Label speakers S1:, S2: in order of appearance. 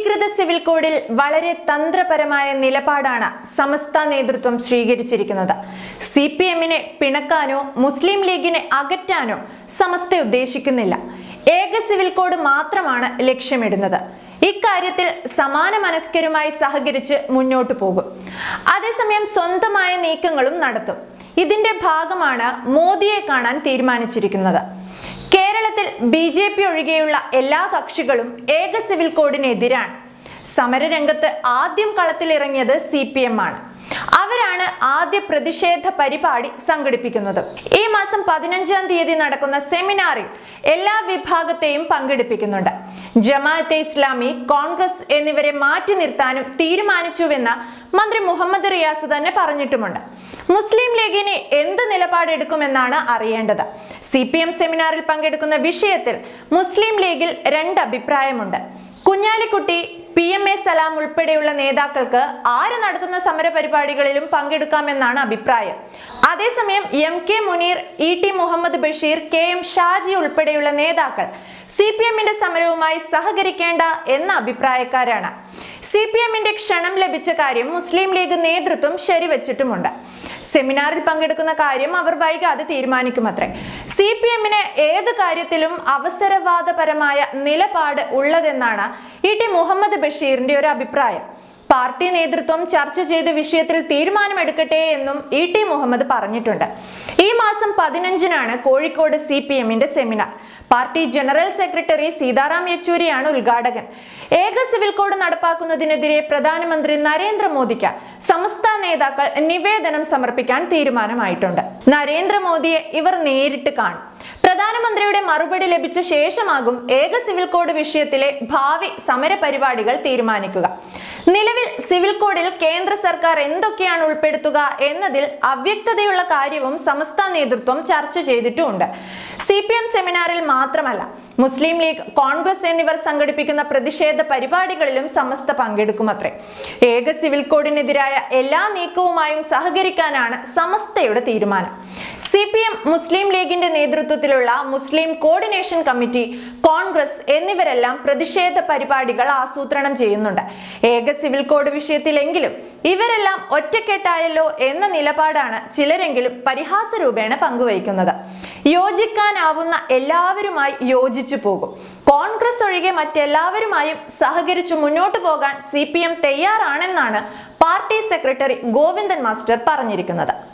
S1: ഏകീകൃത സിവിൽ കോഡിൽ വളരെ തന്ത്രപരമായ നിലപാടാണ് സമസ്ത നേതൃത്വം സ്വീകരിച്ചിരിക്കുന്നത്. CPM-നെ പിണക്കാനോ മുസ്ലിം ലീഗിനെ അകറ്റാനോ സമസ്ത ഉദ്ദേശിക്കുന്നില്ല. ഏക സിവിൽ കോഡ് മാത്രമാണ് ലക്ഷ്യമിടുന്നത്. ഇക്കാര്യത്തിൽ സമാന മനസ്കരുമായി സഹകരിച്ച് മുന്നോട്ടു പോകും. അതേസമയം സ്വന്തമായ നീക്കങ്ങളും നടത്തും. ഇതിന്റെ ഭാഗമാണ് മോദിയെ കാണാൻ തീരുമാനിച്ചിരിക്കുന്നത്. കേരളത്തിൽ BJP ഒഴികെയുള്ള എല്ലാ കക്ഷികളും ഏക സിവിൽ കോഡിനെതിരാണ്. സമരരംഗത്ത് ആദ്യം കളത്തിലിറങ്ങിയത് CPM ആണ്. അവരാണ് ആദ്യ പ്രതിഷേധ പരിപാടി സംഘടിപ്പിക്കുന്നത്. ഈ മാസം 15-ാം തീയതി നടക്കുന്ന സെമിനാറിൽ എല്ലാ വിഭാഗത്തെയും പങ്കെടുപ്പിക്കുന്നുണ്ട്. ജമാഅത്തെ ഇസ്ലാമി, കോൺഗ്രസ് എന്നിവരെ മാറ്റി നിർത്താനും തീരുമാനിച്ചുവെന്ന് മന്ത്രി മുഹമ്മദ് റിയാസ് തന്നെ പറഞ്ഞിട്ടുമുണ്ട്. മുസ്ലിം ലീഗിന് എന്ത് നിലപാടെടുക്കുമെന്നാണ് അറിയേണ്ടത്. CPM സെമിനാറിൽ പങ്കെടുക്കുന്ന വിഷയത്തിൽ മുസ്ലിം ലീഗിൽ രണ്ട് അഭിപ്രായമുണ്ട്. കുഞ്ഞാലിക്കുട്ടി, PMA സലാം ഉൾപ്പെടെയുള്ള നേതാക്കൾക്ക് ആര് നടത്തുന്ന സമരപരിപാടികളിലും പങ്കെടുക്കാമെന്നാണ് അഭിപ്രായം. അതേസമയം MK Muneer, ET Muhammad Basheer, KM Shaji ഉൾപ്പെടെയുള്ള നേതാക്കൾ CPM-ന്റെ സമരവുമായി സഹകരിക്കേണ്ട എന്ന അഭിപ്രായക്കാരാണ്. CPM-ന്റെ ക്ഷണം ലഭിച്ച കാര്യം മുസ്ലിം ലീഗ് നേതൃത്വം ശരിവച്ചിട്ടുമുണ്ട്. സെമിനാറിൽ പങ്കെടുക്കുന്ന കാര്യം അവർ വൈകാതെ തീരുമാനിക്കുമത്രേ. CPM-ന് ഏത് കാര്യത്തിലും അവസരവാദപരമായ നിലപാട് ഉള്ളതെന്നാണ് ET മുഹമ്മദ് ബഷീറിന്റെ ഒരു അഭിപ്രായം. പാർട്ടി നേതൃത്വം ചർച്ച ചെയ്ത വിഷയത്തിൽ തീരുമാനമെടുക്കട്ടെ എന്നും ET മുഹമ്മദ് പറഞ്ഞിട്ടുണ്ട്. ഈ മാസം 15-നാണ് കോഴിക്കോട് CPM-ന്റെ seminar. Party general secretary Sitaram യെച്ചൂരിയാണ് ഉദ്ഘാടകൻ. ഏക സിവിൽ കോഡ് നടപ്പാക്കുന്നതിനെതിരെ പ്രധാനമന്ത്രി നരേന്ദ്രമോദിക്ക് സമസ്ത നേതാക്കൾ നിവേദനം സമർപ്പിക്കാൻ തീരുമാനമായിട്ടുണ്ട്. നരേന്ദ്രമോദിയെ ഇവർ നേരിട്ട് കാണും. പ്രധാനമന്ത്രിയുടെ മറുപടി ലഭിച്ച ശേഷമാകും ഏക സിവിൽ കോഡ് വിഷയത്തിലെ ഭാവി സമര പരിപാടികൾ തീരുമാനിക്കുക. നിലവിൽ സിവിൽ കോഡിൽ കേന്ദ്ര സർക്കാർ എന്തൊക്കെയാണ് ഉൾപ്പെടുത്തുക എന്നതിൽ അവ്യക്തതയുള്ള കാര്യവും സമസ്ത നേതൃത്വം ചർച്ച ചെയ്തിട്ടുമുണ്ട്. CPM സെമിനാറിൽ മാത്രമല്ല, മുസ്ലിം ലീഗ്, കോൺഗ്രസ് എന്നിവർ സംഘടിപ്പിക്കുന്ന പ്രതിഷേധ പരിപാടികളിലും സമസ്ത പങ്കെടുക്കുമത്രേ. ഏക സിവിൽ കോഡിനെതിരായ എല്ലാ നീക്കവുമായും സഹകരിക്കാനാണ് സമസ്തയുടെ തീരുമാനം. CPM, മുസ്ലിം ലീഗിന്റെ നേതൃത്വത്തിലുള്ള മുസ്ലിം കോർഡിനേഷൻ കമ്മിറ്റി, കോൺഗ്രസ് എന്നിവരെല്ലാം പ്രതിഷേധ പരിപാടികൾ ആസൂത്രണം ചെയ്യുന്നുണ്ട്. ഏക സിവിൽ കോഡ് വിഷയത്തിലെങ്കിലും ഇവരെല്ലാം ഒറ്റക്കെട്ടായല്ലോ എന്ന നിലപാടാണ് ചിലരെങ്കിലും പരിഹാസ രൂപേണ പങ്കുവയ്ക്കുന്നത്. യോജിക്കാനാവുന്ന എല്ലാവരുമായി യോജിച്ചു പോകും. കോൺഗ്രസ് ഒഴികെ മറ്റെല്ലാവരുമായും സഹകരിച്ചു മുന്നോട്ടു പോകാൻ CPM തയ്യാറാണെന്നാണ് പാർട്ടി സെക്രട്ടറി ഗോവിന്ദൻ മാസ്റ്റർ പറഞ്ഞിരിക്കുന്നത്.